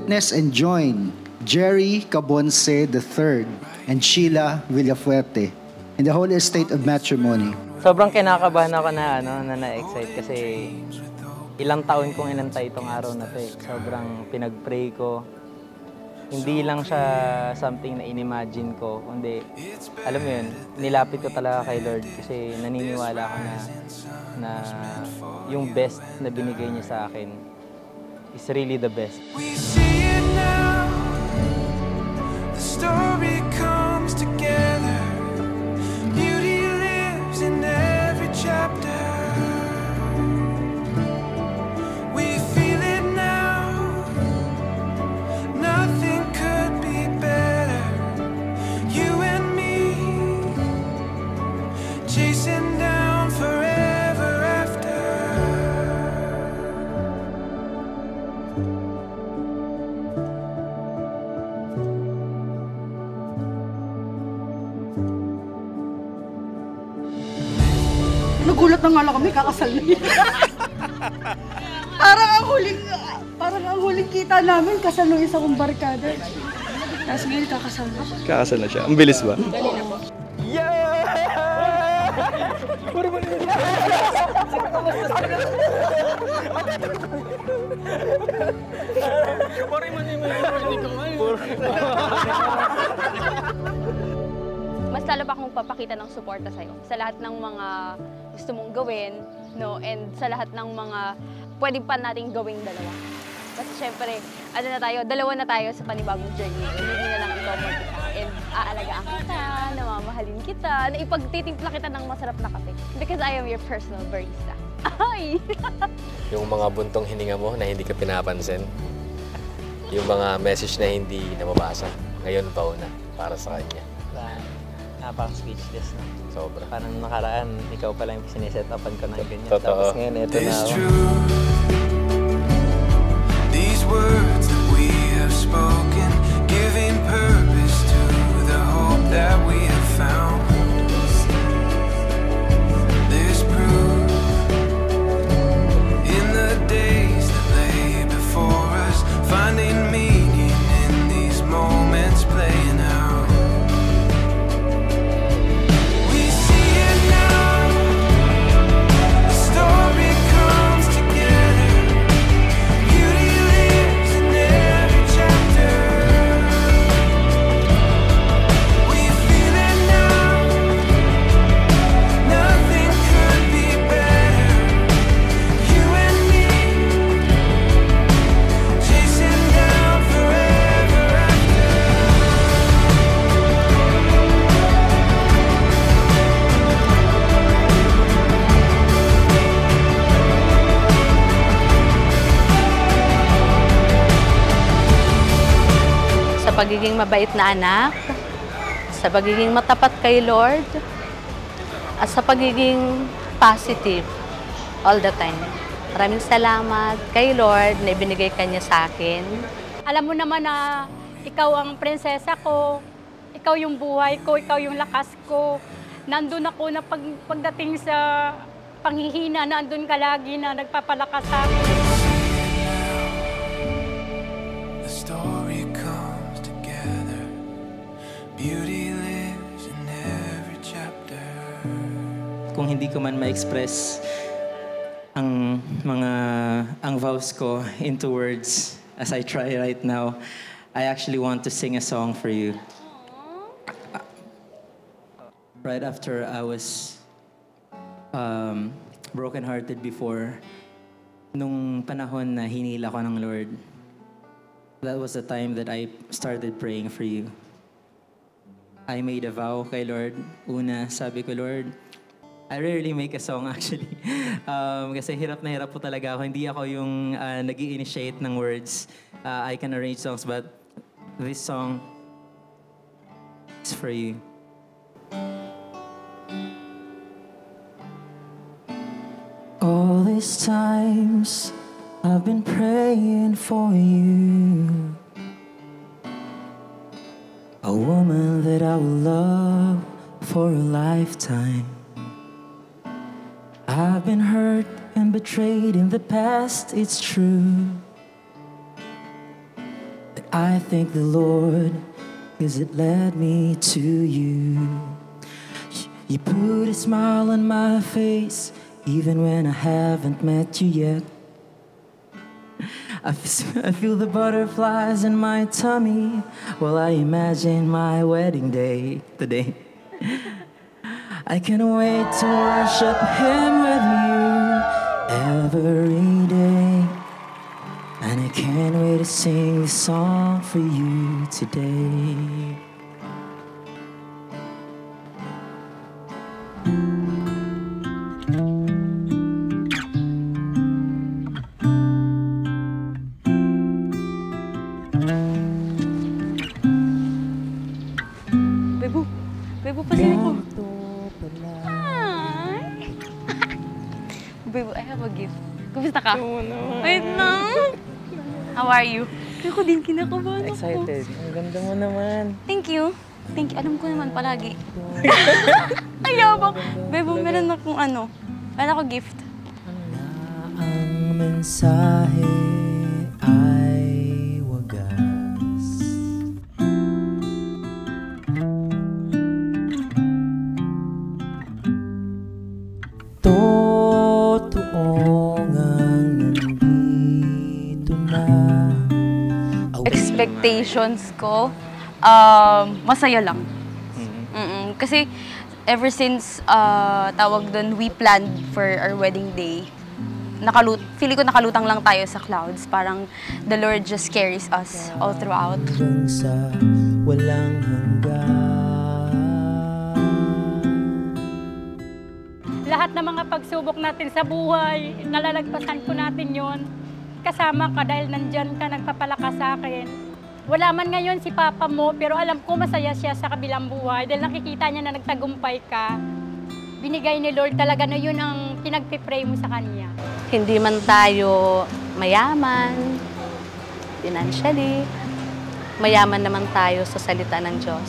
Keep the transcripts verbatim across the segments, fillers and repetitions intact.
witness and join Jerry Cabonce the third and Sheila Villafuerte in the holy estate of matrimony. Sobrang kinakabahan ako na, ano, na na-excite kasi ilang taon kong inantay itong araw na to eh. Sobrang pinag-pray ko. Hindi lang siya something na inimagine ko, kundi, alam mo yun, nilapit ko talaga kay Lord kasi naniniwala ako na, na yung best na binigay niya sa akin is really the best. We see it now, the story comes together, beauty lives in every chapter. Chasing down forever after. Nagulat na nga lang kami, kakasal na yun. Parang ang huling, parang ang huling kita namin, kasal ng isa kong barkada. Tapos ngayon, kakasal na. Kakasal na siya. Ang bilis ba? Dali na po. Yeah! Mas lalo pa akong papakita ng suporta sa'yo sa lahat ng mga gusto mong gawin, no? And sa lahat ng mga pwede pa nating gawing dalawa. Kasi syempre, ano na tayo, dalawa na tayo sa panibagong journey. Hindi na lang ikaw mag-isa. And aalagaan kita, namamahalin kita, na ipagtitimpla kita ng masarap na kape. Because I am your personal barista. Ay! Yung mga buntong hininga mo na hindi ka pinapansin. Yung mga message na hindi nababasa. Ngayon pa una, para sa kanya. Napaka-speechless na. Sobra. Parang nakaraan, ikaw pala yung siniset upan ko ng ganyan. Totoo. Tapos ngayon, ito na ako. These words that we have spoken, giving purpose to the hope that we have found. There's proof in the days that lay before us, finding meaning in these moments playing out. We see it now, the story comes together. Beauty lives in every chapter. We feel it now, nothing could be better. You and me, chasing down forever after. Sa pagiging mabait na anak, sa pagiging matapat kay Lord, at sa pagiging positive all the time. Maraming salamat kay Lord na ibinigay ka niya sa akin. Alam mo naman na ikaw ang prinsesa ko, ikaw yung buhay ko, ikaw yung lakas ko. Nandun ako na pag, pagdating sa panghihina, nandun ka lagi na nagpapalakas sa akin. The story comes together. Beauty lives in every chapter. Kung hindi ko man ma-express ang mga ang vows ko into words as I try right now, I actually want to sing a song for you. Right after I was um, broken-hearted before, nung panahon na hinila ko ng Lord, that was the time that I started praying for you. I made a vow kay Lord. Una, sabi ko, Lord, I rarely make a song actually. um, kasi hirap na hirap po talaga ako. Hindi ako yung uh, nag-i-initiate ng words. Uh, I can arrange songs, but this song is for you. All these times I've been praying for you, a woman that I will love for a lifetime. I've been hurt and betrayed in the past, it's true. I thank the Lord, 'cause it led me to you. You put a smile on my face, even when I haven't met you yet. I f- I feel the butterflies in my tummy while I imagine my wedding day today. I can't wait to worship Him with you every day. And I can't wait to sing this song for you today. Bebo, Bebo, pasili ko. Hi! Bebo, I have a gift. Kumusta ka? Wait lang. How are you? Ako din, kinakabahan ako. Excited. Ang ganda mo naman. Thank you. Thank you. Alam ko naman palagi. Ayabang. Bebo, meron akong ano. Meron ako gift. Ang mensahe ay wagas. Totoo ngang nandito na. Expectations ko, um, masaya lang. Mm-mm. Kasi ever since uh, tawag doon, we planned for our wedding day, nakalut feeling ko nakalutang lang tayo sa clouds. Parang the Lord just carries us all throughout. Hanggang sa walang hanggan. Lahat ng mga pagsubok natin sa buhay, nalalagpasan ko natin yon. Kasama ka dahil nandyan ka, nagpapalakas sa akin. Wala man ngayon si Papa mo, pero alam ko masaya siya sa kabilang buhay dahil nakikita niya na nagtagumpay ka. Binigay ni Lord talaga na yun ang pinagpipray mo sa Kanya. Hindi man tayo mayaman, financially, mayaman naman tayo sa salita ng Diyos.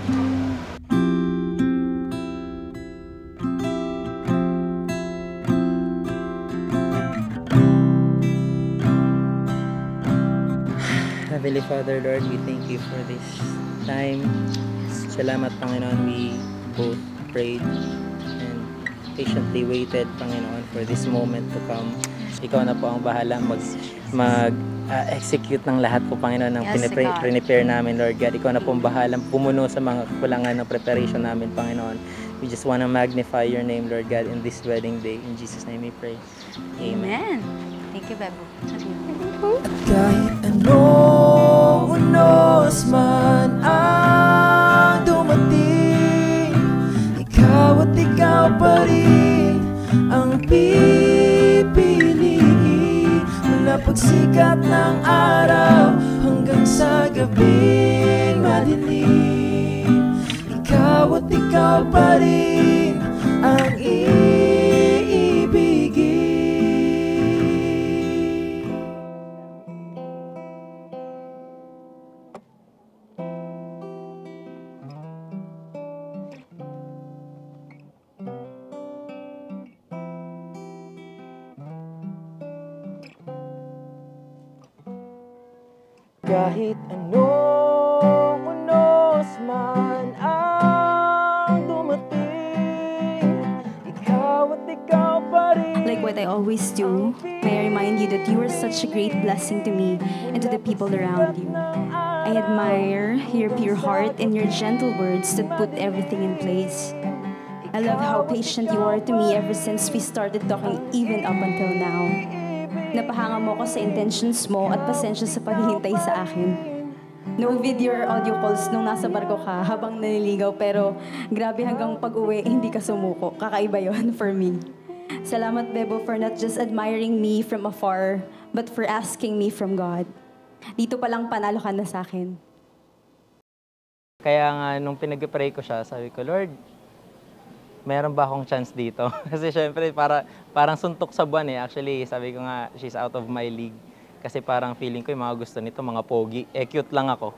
Heavenly Father, Lord, we thank you for this time. Salamat, Panginoon. We both prayed and patiently waited, Panginoon, for this moment to come. Ikaw na po ang bahala mag, mag uh, execute ng lahat po, Panginoon, ng Yes, pinipre- God. prepare namin, Lord God. Ikaw na po ang bahala pumuno sa mga kulangan ng preparation namin, Panginoon. We just want to magnify your name, Lord God, in this wedding day. In Jesus' name we pray. Amen. Amen. Thank you, Bebo. Kahit anong unos man ang dumating, ikaw at ikaw pa rin ang pipiliin. Mula pagsikat ng araw hanggang sa gabing madilim, ikaw at ikaw pa rin ang iibigin. Kahit anong unos man ang dumating, ikaw at ikaw pa rin. Like what I always do, may I remind you that you are such a great blessing to me and to the people around you. I admire your pure heart and your gentle words that put everything in place. I love how patient you are to me ever since we started talking, even up until now. Napahanga mo ko sa intentions mo at pasensya sa paghihintay sa akin. No video or audio calls nung nasa barko ka habang naliligaw, pero grabe hanggang pag-uwi, hindi ka sumuko. Kakaiba yon for me. Salamat, Bebo, for not just admiring me from afar, but for asking me from God. Dito palang panalo ka na sa akin. Kaya nga, nung pinag-pray ko siya, sabi ko, Lord, meron ba akong chance dito? Kasi syempre, para, parang suntok sa buwan eh. Actually, sabi ko nga, she's out of my league. Kasi parang feeling ko yung mga gusto nito, mga pogi. Eh, cute lang ako.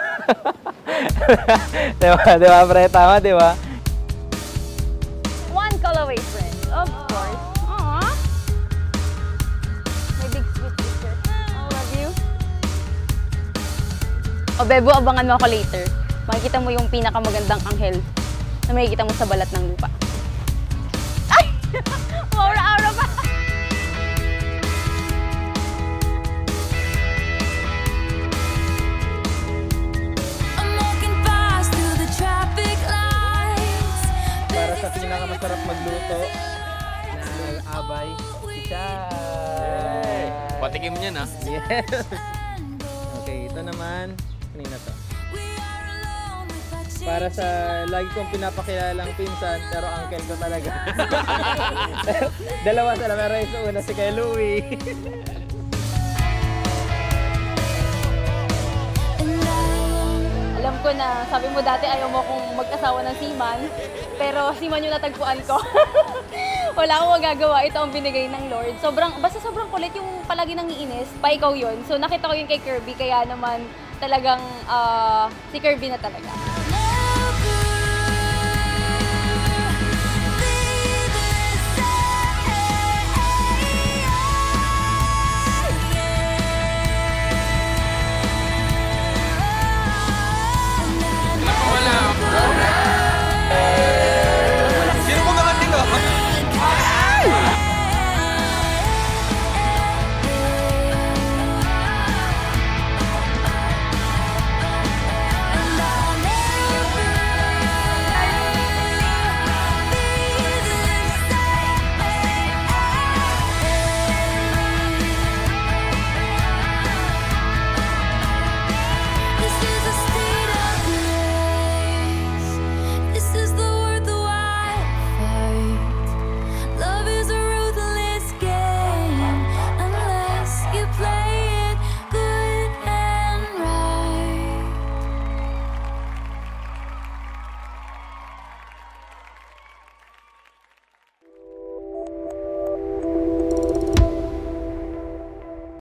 Diba? Diba, pre? Tama, diba? One call away, friend. Of course. Aww. My big sweet sister. I love you. O Bebo, abangan mo ako later. Makikita mo yung pinakamagandang anghel na makikita mo sa balat ng lupa. Ay! Maura-aura pa! Para sa pinakamasarap magluto ng abay, si Chad. Patikim niyan ah. Yes. Okay, ito naman. Kanina to. Para sa lagi kong pinapakilalang pinsan, pero uncle ko talaga. Dalawa sila, pero isa una si kay Louie. Alam ko na, sabi mo dati ayaw mo akong mag-asawa ng seaman, pero seaman yung natagpuan ko. Wala akong magagawa, ito ang binigay ng Lord. Sobrang, basta sobrang kulit yung palagi nangiinis, pa ikaw yun. So nakita ko yun kay Kirby, kaya naman talagang uh, si Kirby na talaga.